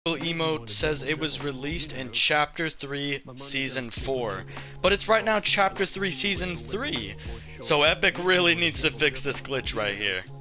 emote says it was released in Chapter 3, Season 4. But it's right now Chapter 3, Season 3. So Epic really needs to fix this glitch right here.